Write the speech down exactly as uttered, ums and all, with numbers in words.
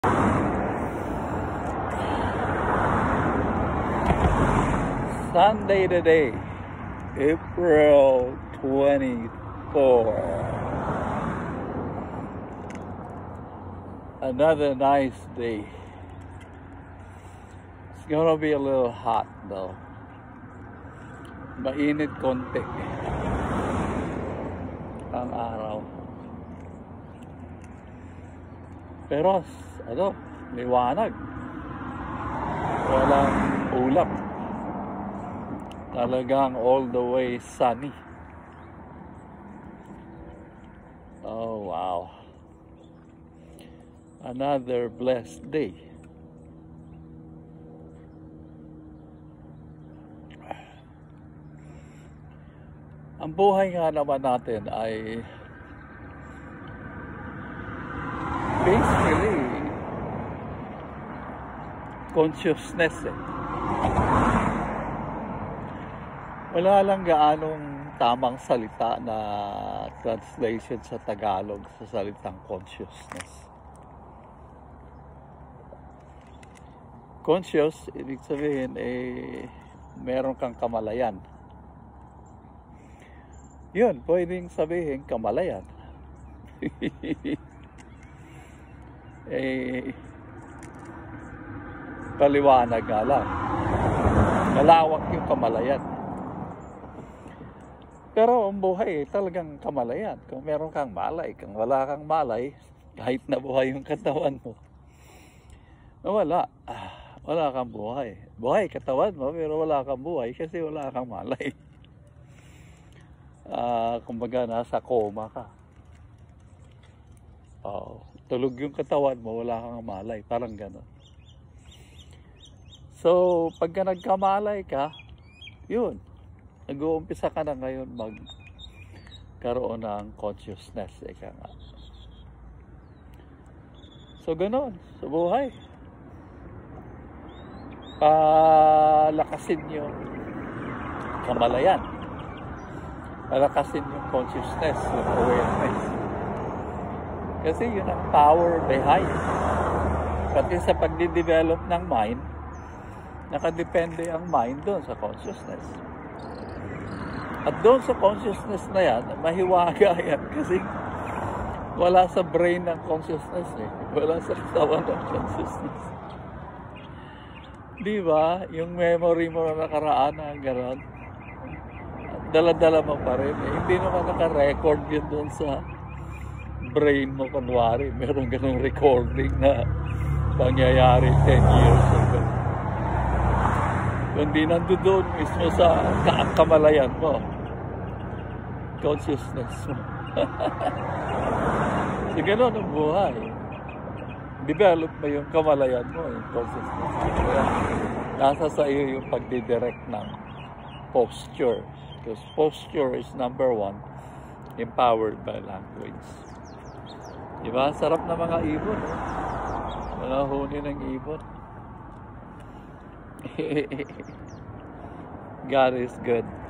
Sunday today, April twenty-fourth. Another nice day. It's gonna be a little hot though. Mainit konti ang araw. Pero ano, liwanag. Walang ulap. Talagang all the way sunny. Oh wow. Another blessed day. Ang buhay nga naman natin ay basically consciousness eh. Wala lang gaanong tamang salita na translation sa Tagalog sa salitang consciousness. Conscious, ibig sabihin, eh, meron kang kamalayan. Yun, pwedeng sabihin kamalayan. eh, paliwanag nga lang. Malawak yung kamalayan. Pero ang buhay, talagang kamalayan. Kung meron kang malay, kung wala kang malay, kahit nabuhay yung katawan mo, wala. Ah, wala kang buhay. Buhay katawan mo, pero wala kang buhay kasi wala kang malay. Ah, kumbaga, nasa coma ka. Oh, tulog yung katawan mo, wala kang malay. Parang gano'n. So, pagka nagkamalay ka, yun. Nag-uumpisa ka na ngayon magkaroon ng consciousness. Eka nga. So, gano'n. Sa buhay. Palakasin yung kamalayan. Palakasin yung consciousness, yung awareness. Kasi yun ang power behind. Pati sa pagdidevelop ng mind, nakadepende ang mind doon sa consciousness. At doon sa consciousness na yan, mahiwaga yan kasi wala sa brain ng consciousness eh. Wala sa katawan ng consciousness. Di ba? Yung memory mo na nakaraan na gano'n, dala-dala mo pa rin. Eh, hindi naman naka-record yun doon sa brain mo. Kunwari, meron ganong recording na pangyayari ten years ago. Kundi nandoon mismo sa kamalayan mo, consciousness mo. So, gano'n ang buhay. Develop mo yung kamalayan mo, yung consciousness mo. Kaya, nasa sa iyo yung pagdidirect ng posture. Because posture is number one, empowered by language. Diba? Sarap na mga ibon. Eh? Mga huni ng ibon. God is good.